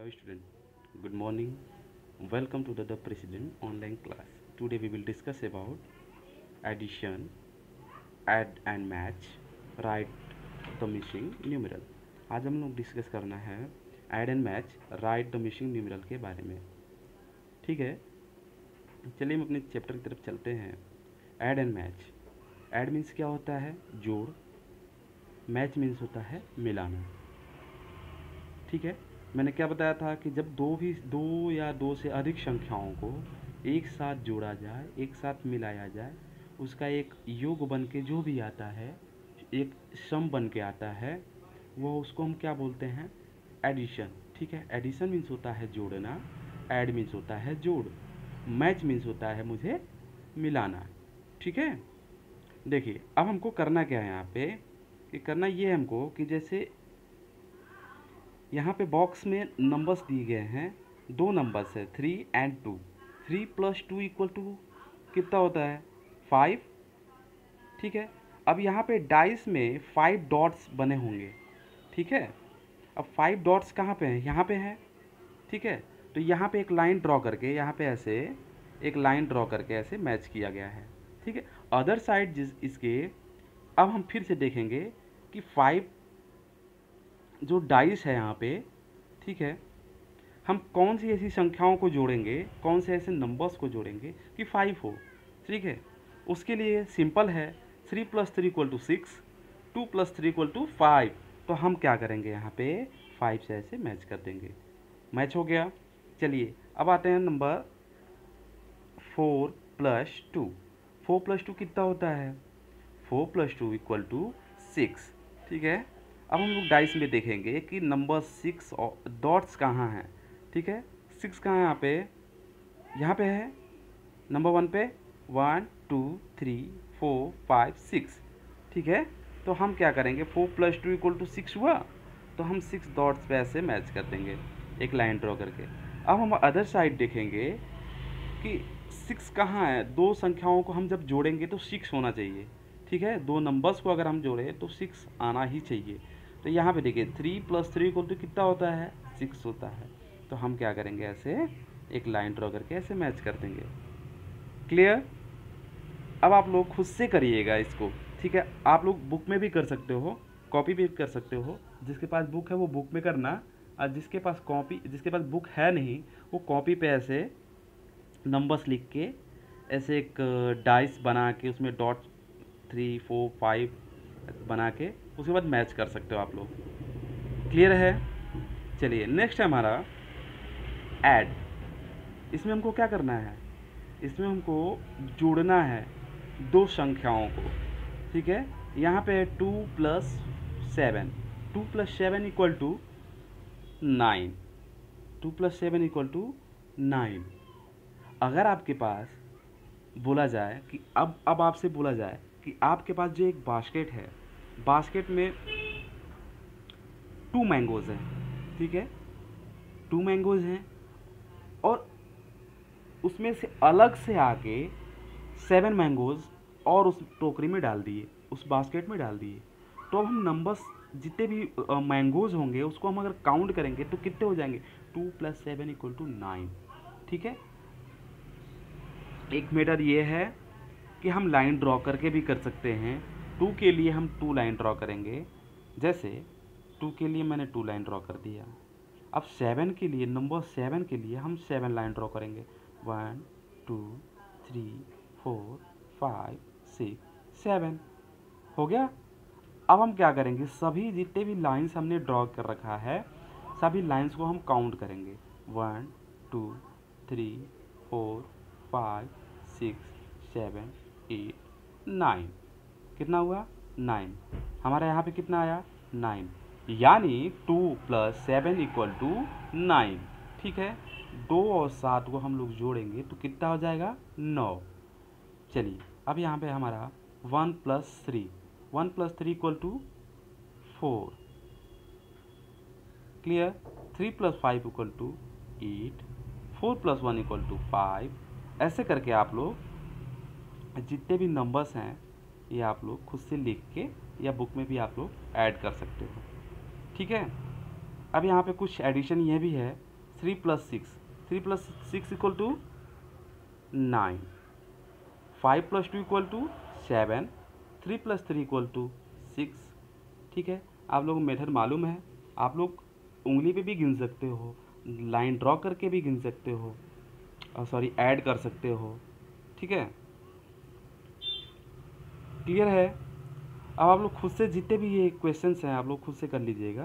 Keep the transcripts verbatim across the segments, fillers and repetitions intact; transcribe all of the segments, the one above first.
Hello student, good morning. Welcome to the, the President online class. Today we will discuss about addition, add and match, write the missing numeral. आज हम लोग discuss करना है add and match right the missing numeral के बारे में. ठीक है, चलिए हम अपने चैप्टर की तरफ चलते हैं. Add and match. Add means क्या होता है? जोड़. मैच मीन्स होता है मिलाना. ठीक है, मैंने क्या बताया था कि जब दो भी दो या दो से अधिक संख्याओं को एक साथ जोड़ा जाए, एक साथ मिलाया जाए, उसका एक योग बन के जो भी आता है, एक सम बन के आता है, वो उसको हम क्या बोलते हैं? एडिशन. ठीक है, एडिशन मीन्स होता है जोड़ना, ऐड मीन्स होता है जोड़, मैच मीन्स होता है मुझे मिलाना. ठीक है, देखिए अब हमको करना क्या है यहाँ पे कि करना ये है हमको कि जैसे यहाँ पे बॉक्स में नंबर्स दिए गए हैं, दो नंबर्स है three and two. Three plus two equal to कितना होता है? फाइव. ठीक है, अब यहाँ पे डाइस में फाइव डॉट्स बने होंगे. ठीक है, अब फाइव डॉट्स कहाँ पे हैं? यहाँ पे हैं. ठीक है, तो यहाँ पे एक लाइन ड्रॉ करके यहाँ पे ऐसे एक लाइन ड्रॉ करके ऐसे मैच किया गया है. ठीक है, अदर साइड जिस इसके अब हम फिर से देखेंगे कि फाइव जो डाइस है यहाँ पे, ठीक है, हम कौन सी ऐसी संख्याओं को जोड़ेंगे, कौन से ऐसे नंबर्स को जोड़ेंगे कि फाइव हो. ठीक है, उसके लिए सिंपल है, three plus three equal to six, two plus three equal to five. तो हम क्या करेंगे यहाँ पे फाइव से ऐसे मैच कर देंगे. मैच हो गया. चलिए अब आते हैं number four plus two. Four plus two कितना होता है? Four plus two equal to six. ठीक है, अब हम लोग डाइस में देखेंगे कि नंबर सिक्स और डॉट्स कहाँ हैं. ठीक है, सिक्स कहाँ है? यहाँ पे यहाँ पे है नंबर वन पे, one two three four five six. ठीक है, तो हम क्या करेंगे, four plus two equal to six हुआ, तो हम सिक्स डॉट्स पे ऐसे मैच कर देंगे एक लाइन ड्रॉ करके. अब हम अदर साइड देखेंगे कि सिक्स कहाँ है. दो संख्याओं को हम जब जोड़ेंगे तो सिक्स होना चाहिए. ठीक है, दो नंबर्स को अगर हम जोड़ें तो सिक्स आना ही चाहिए. तो यहाँ पे देखिए three plus three equal to कितना होता है? सिक्स होता है. तो हम क्या करेंगे, ऐसे एक लाइन ड्रॉ करके ऐसे मैच कर देंगे. क्लियर? अब आप लोग खुद से करिएगा इसको. ठीक है, आप लोग बुक में भी कर सकते हो, कॉपी भी कर सकते हो. जिसके पास बुक है वो बुक में करना, और जिसके पास कॉपी जिसके पास बुक है नहीं वो कॉपी पे ऐसे नंबर्स लिख के ऐसे एक डाइस बना के उसमें डॉट थ्री फोर फाइव बना के उसके बाद मैच कर सकते हो आप लोग. क्लियर है? चलिए नेक्स्ट है हमारा ऐड. इसमें हमको क्या करना है? इसमें हमको जोड़ना है दो संख्याओं को. ठीक है, यहाँ पे two plus seven. Two plus seven equal to nine. Two plus seven equal to nine. अगर आपके पास बोला जाए कि अब अब आपसे बोला जाए कि आपके पास जो एक बास्केट है, बास्केट में टू मैंगोज़ हैं. ठीक है, टू मैंगोज़ हैं और उसमें से अलग से आके सेवन मैंगोज़ और उस टोकरी में डाल दिए, उस बास्केट में डाल दिए. तो अब हम नंबर्स जितने भी मैंगोज़ होंगे उसको हम अगर काउंट करेंगे तो कितने हो जाएंगे? Two plus seven equal to nine. ठीक है, एक मेथड ये है कि हम लाइन ड्रॉ करके भी कर सकते हैं. टू के लिए हम टू लाइन ड्रॉ करेंगे. जैसे टू के लिए मैंने टू लाइन ड्रॉ कर दिया. अब सेवन के लिए, नंबर सेवन के लिए हम सेवन लाइन ड्रॉ करेंगे. One two three four five six seven. हो गया. अब हम क्या करेंगे, सभी जितने भी लाइंस हमने ड्रॉ कर रखा है सभी लाइंस को हम काउंट करेंगे. One two three four five six seven eight nine. कितना हुआ? नाइन. हमारा यहाँ पे कितना आया? नाइन. यानी two plus seven equal to nine. ठीक है, दो और सात को हम लोग जोड़ेंगे तो कितना हो जाएगा? नौ. चलिए अब यहाँ पे हमारा one plus three. One plus three equal to four. Clear? Three plus five equal to eight. Four plus one equal to five. ऐसे करके आप लोग जितने भी नंबर्स हैं ये आप लोग खुद से लिख के या बुक में भी आप लोग ऐड कर सकते हो. ठीक है, अब यहाँ पे कुछ एडिशन ये भी है three plus six, three plus six equal to nine, five plus two equal to seven, three plus three equal to six. ठीक है, आप लोगों को मेथड मालूम है, आप लोग उंगली पे भी गिन सकते हो, लाइन ड्रॉ करके भी गिन सकते हो, और सॉरी ऐड कर सकते हो। ठीक है, क्लियर है। अब आप लोग खुद से जितने भी ये क्वेश्चंस हैं आप लोग खुद से कर लीजिएगा।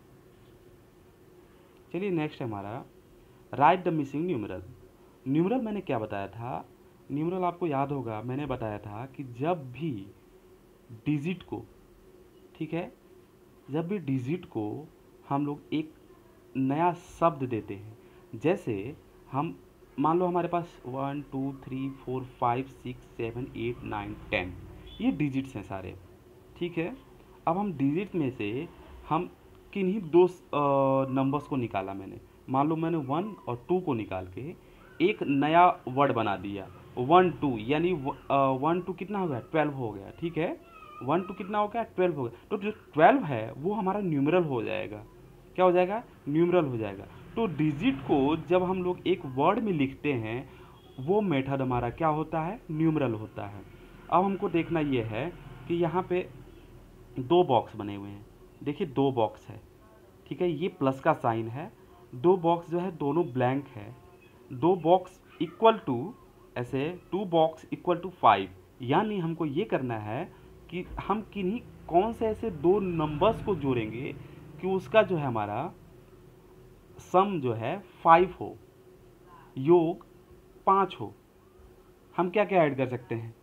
चलिए नेक्स्ट है हमारा write the missing numeral. Numeral मैंने क्या बताया था, न्यूमरल आपको याद होगा, मैंने बताया था कि जब भी डिजिट को, ठीक है, जब भी डिजिट को हम लोग एक नया शब्द देते हैं, जैसे हम मान लो हमारे पास one two three four five six seven eight nine ten, ये डिजिट्स हैं सारे। ठीक है, अब हम डिजिट में से हम किन्हीं दो नंबर्स को निकाला मैंने, मान लो मैंने वन और टू को निकाल के एक नया वर्ड बना दिया, वन टू, यानी वन टू कितना हो गया, ट्वेल्व हो गया। ठीक है, वन टू कितना हो गया, ट्वेल्व हो गया। तो जो ट्वेल्व है वो हमारा न्यूमरल हो जाएगा। क्या हो जाएगा, न्यूमरल हो जाएगा। तो डिजिट को जब हम लोग एक वर्ड में लिखते हैं वो मेथड हमारा क्या होता है, न्यूमरल होता है। अब हमको देखना ये है कि यहाँ पे दो बॉक्स बने हुए हैं, देखिए दो बॉक्स है। ठीक है, ये प्लस का साइन है, दो बॉक्स जो है दोनों ब्लैंक है, दो बॉक्स इक्वल टू ऐसे two box equal to five, यानी हमको ये करना है कि हम किन्हीं कौन से ऐसे दो नंबर्स को जोड़ेंगे कि उसका जो है हमारा सम जो है फाइव हो, योग पाँच हो। हम क्या क्या ऐड कर सकते हैं,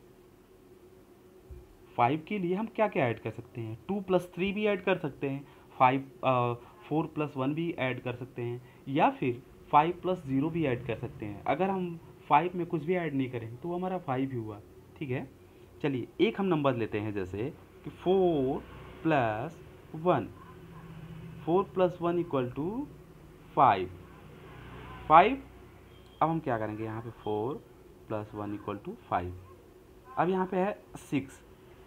फाइव के लिए हम क्या क्या ऐड कर सकते हैं, टू प्लस थ्री भी ऐड कर सकते हैं, फाइव फोर प्लस वन भी ऐड कर सकते हैं, या फिर फाइव प्लस ज़ीरो भी ऐड कर सकते हैं। अगर हम फाइव में कुछ भी ऐड नहीं करें तो हमारा फाइव ही हुआ। ठीक है, चलिए एक हम नंबर लेते हैं, जैसे कि four plus one, four plus one equal to five, five. अब हम क्या करेंगे, यहाँ पे four plus one equal to five. अब यहाँ पे है सिक्स,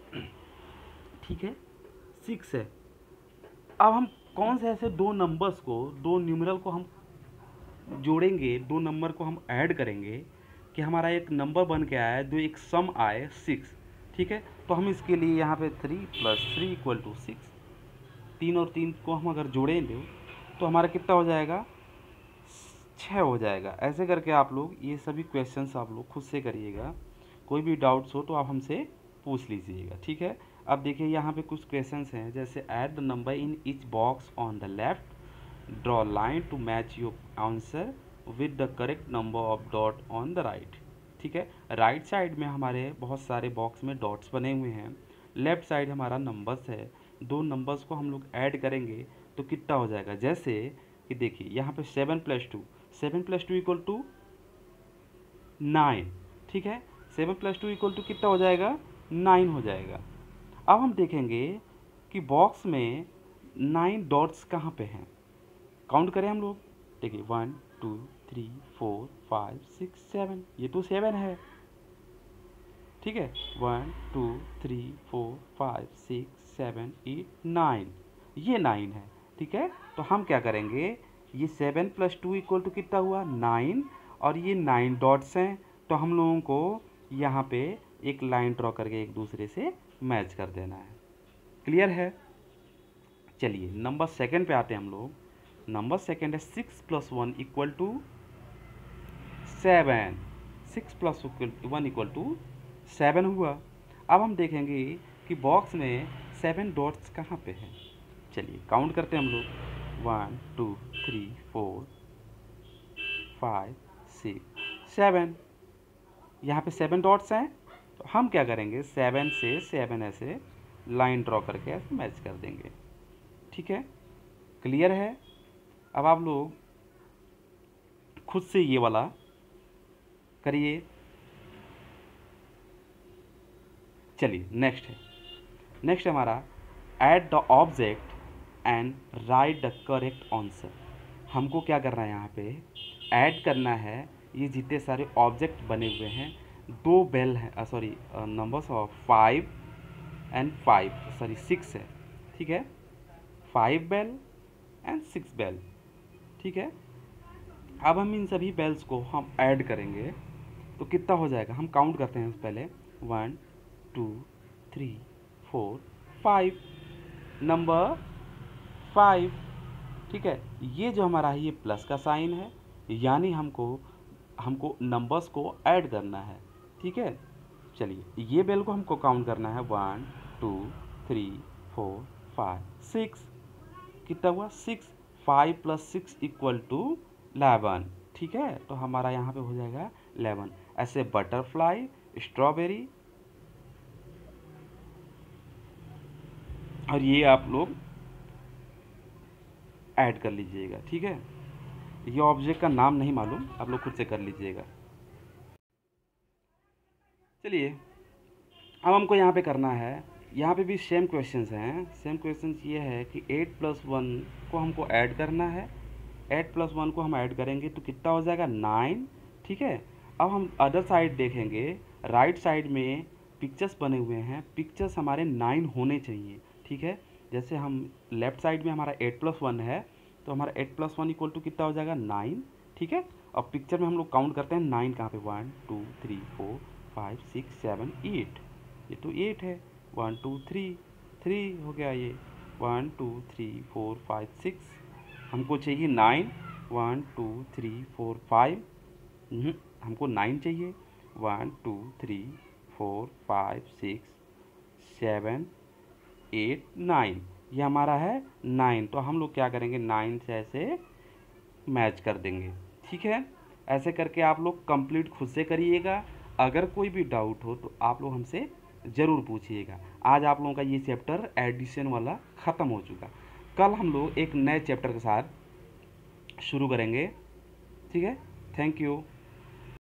ठीक है, सिक्स है। अब हम कौन से ऐसे दो नंबर्स को, दो न्यूमरल को हम जोड़ेंगे, दो नंबर को हम ऐड करेंगे कि हमारा एक नंबर बन के आया जो एक सम आए सिक्स। ठीक है, तो हम इसके लिए यहाँ पे three plus three equal to six, तीन और तीन को हम अगर जोड़ेंगे तो हमारा कितना हो जाएगा, छः हो जाएगा। ऐसे करके आप लोग ये सभी क्वेश्चंस आप लोग खुद से करिएगा, कोई भी डाउट्स हो तो आप हमसे पूछ लीजिएगा। ठीक है, अब देखिए यहाँ पे कुछ क्वेश्चंस हैं, जैसे add the number in each box on the left, draw line to match your answer with the correct number of dot on the right. ठीक है, राइट साइड में हमारे बहुत सारे बॉक्स में डॉट्स बने हुए हैं, लेफ्ट साइड हमारा नंबर्स है, दो नंबर्स को हम लोग ऐड करेंगे तो कितना हो जाएगा, जैसे कि देखिए यहाँ पे seven plus two, seven plus two equal to nine. ठीक है, seven plus two equal to कितना हो जाएगा, नाइन हो जाएगा। अब हम देखेंगे कि बॉक्स में नाइन डॉट्स कहाँ पे हैं, काउंट करें हम लोग, देखिए one two three four five six seven, ये तो सेवन है। ठीक है, one two three four five six seven eight nine, ये नाइन है। ठीक है, तो हम क्या करेंगे, ये seven plus two equal to कितना हुआ, नाइन, और ये नाइन डॉट्स हैं, तो हम लोगों को यहाँ पे एक लाइन ड्रॉ करके एक दूसरे से मैच कर देना है। क्लियर है। चलिए नंबर सेकंड पे आते हैं हम लोग। नंबर सेकंड है six plus one equal to seven, six plus one equal to seven हुआ। अब हम देखेंगे कि बॉक्स में सेवन डॉट्स कहाँ पे हैं, चलिए काउंट करते हैं हम लोग, one two three four five six seven, यहाँ पे सेवन डॉट्स हैं, तो हम क्या करेंगे, सेवन से सेवन ऐसे लाइन ड्रॉ करके ऐसे मैच कर देंगे। ठीक है, क्लियर है। अब आप लोग खुद से ये वाला करिए। चलिए नेक्स्ट है, नेक्स्ट हमारा add the object and write the correct answer. हमको क्या करना है, यहाँ पे ऐड करना है ये जितने सारे ऑब्जेक्ट बने हुए हैं, दो बेल है, sorry numbers of five and five, sorry six है। ठीक है, five bell and six bell. ठीक है, अब हम इन सभी बेल्स को हम ऐड करेंगे तो कितना हो जाएगा, हम काउंट करते हैं पहले। One two three four five, number five. ठीक है, ये जो हमारा है ये प्लस का साइन है, यानी हमको हमको नंबर्स को ऐड करना है। ठीक है, चलिए ये बेल को हमको काउंट करना है। One two three four five six, कितना हुआ six. Five plus six equal to eleven. ठीक है, तो हमारा यहाँ पे हो जाएगा इलेवन। ऐसे बटरफ्लाई, स्ट्रॉबेरी, और ये आप लोग ऐड कर लीजिएगा। ठीक है, ये ऑब्जेक्ट का नाम नहीं मालूम, आप लोग खुद से कर लीजिएगा। चलिए अब हमको यहाँ पे करना है, यहाँ पे भी सेम क्वेश्चंस हैं। सेम क्वेश्चंस ये है कि एट प्लस वन को हमको ऐड करना है। एट प्लस वन को हम ऐड करेंगे तो कितना हो जाएगा, नाइन। ठीक है, अब हम अदर साइड देखेंगे, राइट साइड में पिक्चर्स बने हुए हैं, पिक्चर्स हमारे नाइन होने चाहिए। ठीक है, जैसे हम लेफ्ट साइड में हमारा एट प्लस वन है तो हमारा eight plus one equal to कितना हो जाएगा, नाइन। ठीक है, अब पिक्चर में हम लोग काउंट करते हैं नाइन कहाँ पे, one two three four five six seven eight, ये तो एट है। वन टू थ्री, थ्री हो गया ये। One two three four five six, हमको चाहिए nine. One two three four five, हमको नाइन चाहिए। One two three four five six seven eight nine, ये हमारा है नाइन। तो हम लोग क्या करेंगे, नाइन से ऐसे मैच कर देंगे। ठीक है, ऐसे करके आप लोग कंप्लीट खुद से करिएगा। अगर कोई भी डाउट हो तो आप लोग हमसे ज़रूर पूछिएगा। आज आप लोगों का ये चैप्टर एडिशन वाला ख़त्म हो चुका। कल हम लोग एक नए चैप्टर के साथ शुरू करेंगे। ठीक है, थैंक यू।